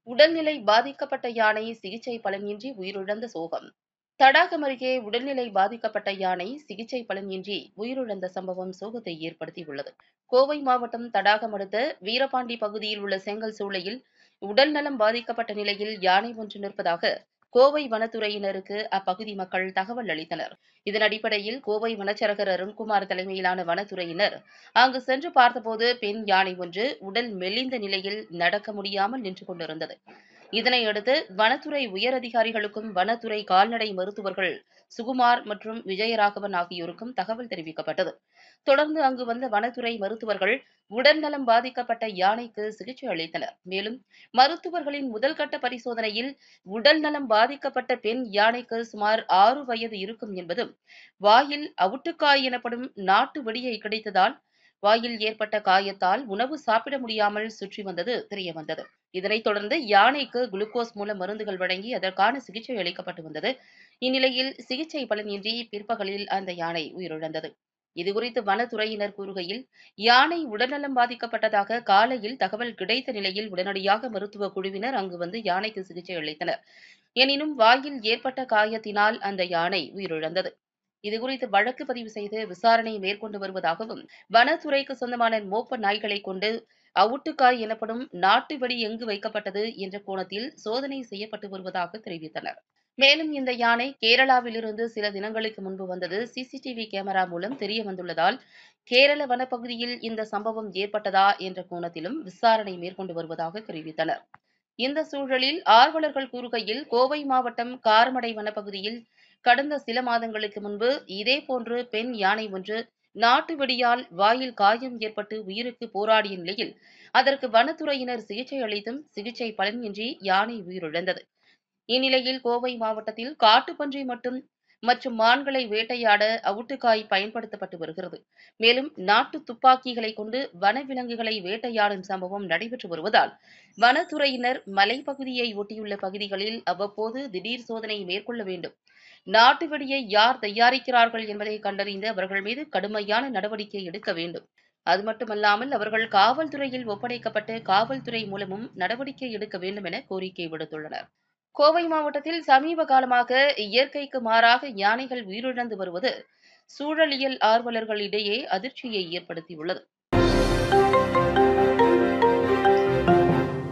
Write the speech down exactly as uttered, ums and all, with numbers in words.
உடல்நிலை பாதிக்கப்பட்ட யானை சிகிச்சை பலனின்றி உயிரிழந்த சோகம். தடாகம் அருகே உடல்நிலை பாதிக்கப்பட்ட யானை சிகிச்சை பலனின்றி உயிரிழந்த சம்பவம் சோகத்தை ஏற்படுத்தியுள்ளது. கோவை மாவட்டம் தடாகம் அடுத்த வீரபாண்டி பகுதியில் உள்ள செங்கல் சூளையில் உடல்நலம் பாதிக்கப்பட்ட நிலையில் யானை ஒன்று நிற்பதாக கோவை வனத்துறையினருக்கு அப்பகுதி மக்கள் தகவல் அளித்தனர். இதன் அடிப்படையில் கோவை வனச்சரகர் அருண்குமார் தலைமையிலான வனத்துறையினர் அங்கு சென்று பார்த்தபோது பெண் யானை ஒன்று உடல் மெலிந்த நிலையில் நடக்க முடியாமல் நின்று கொண்டிருந்தது. இதனையடுத்து வனத்துறை உயரதிகாரிகளுக்கும் வனத்துறை கால்நடை மருத்துவர்கள் சுகுமார் மற்றும் விஜயராகவன் ஆகியோருக்கும் தகவல் தெரிவிக்கப்பட்டது. தொடர்ந்து அங்கு வந்த வனத்துறை மருத்துவர்கள் உடல்நலம் பாதிக்கப்பட்ட யானைக்கு சிகிச்சை அளித்தனர். மேலும் மருத்துவர்களின் முதல்கட்ட பரிசோதனையில் உடல்நலம் பாதிக்கப்பட்ட பெண் யானைக்கு சுமார் ஆறு வயது இருக்கும் என்பதும், வாயில் அவுட்டுக்காய் எனப்படும் நாட்டு வெடியை கிடைத்ததால் வாயில் ஏற்பட்ட காயத்தால் உணவு சாப்பிட முடியாமல் சுற்றி வந்தது தெரியவந்தது. இதனைத் தொடர்ந்து யானைக்கு குளுக்கோஸ் மூலம் மருந்துகள் வழங்கி அதற்கான சிகிச்சை அளிக்கப்பட்டு வந்தது. இந்நிலையில் சிகிச்சை பலனின்றி பிற்பகலில் அந்த யானை உயிரிழந்தது. இதுகுறித்து வனத்துறையினர் கூறுகையில், யானை உடல்நலம் பாதிக்கப்பட்டதாக காலையில் தகவல் கிடைத்த நிலையில் உடனடியாக மருத்துவ குழுவினர் அங்கு வந்து யானைக்கு சிகிச்சை அளித்தனர். எனினும் வாயில் ஏற்பட்ட காயத்தினால் அந்த யானை உயிரிழந்தது. இதுகுறித்து வழக்கு பதிவு செய்து விசாரணை மேற்கொண்டு வருவதாகவும், வனத்துறைக்கு சொந்தமான மோப்ப நாய்களை கொண்டு அவுட்டுக்காய் எனப்படும் நாட்டு வெடி எங்கு வைக்கப்பட்டது என்ற கோணத்தில் சோதனை செய்யப்பட்டு வருவதாக தெரிவித்தனர். மேலும் இந்த யானை கேரளாவிலிருந்து சில தினங்களுக்கு முன்பு வந்தது சிசிடிவி கேமரா மூலம் தெரிய வந்துள்ளதால் கேரள வனப்பகுதியில் இந்த சம்பவம் ஏற்பட்டதா என்ற கோணத்திலும் விசாரணை மேற்கொண்டு வருவதாக தெரிவித்தனர். இந்த சூழலில் ஆர்வலர்கள் கூறுகையில், கோவை மாவட்டம் காரமடை வனப்பகுதியில் கடந்த சில மாதங்களுக்கு முன்பு இதேபோன்று பெண் யானை ஒன்று நாட்டு வெடியால் வாயில் காயம் ஏற்பட்டு உயிருக்கு போராடிய நிலையில் அதற்கு வனத்துறையினர் சிகிச்சை அளித்தும் சிகிச்சை பலனின்றி யானை உயிரிழந்தது. இந்நிலையில் கோவை மாவட்டத்தில் காட்டுப்பன்றி மட்டும் மற்றும் மான்களை வேட்டையாட அவுட்டுக்காய் பயன்படுத்தப்பட்டு வருகிறது. மேலும் நாட்டு துப்பாக்கிகளை கொண்டு வனவிலங்குகளை வேட்டையாடும் சம்பவம் நடைபெற்று வருவதால் வனத்துறையினர் மலைப்பகுதியை ஒட்டியுள்ள பகுதிகளில் அவ்வப்போது திடீர் சோதனை மேற்கொள்ள வேண்டும். நாட்டு வெடியை யார் தயாரிக்கிறார்கள் என்பதை கண்டறிந்து அவர்கள் மீது கடுமையான நடவடிக்கை எடுக்க வேண்டும். அது மட்டுமல்லாமல் அவர்கள் காவல்துறையில் ஒப்படைக்கப்பட்டு காவல்துறை மூலமும் நடவடிக்கை எடுக்க வேண்டும் என கோரிக்கை விடுத்துள்ளனர். கோவை மாவட்டத்தில் சமீப காலமாக இயற்கைக்கு மாறாக யானைகள் உயிரிழந்து வருவது சூழலியல் ஆர்வலர்களிடையே அதிர்ச்சியை ஏற்படுத்தியுள்ளது.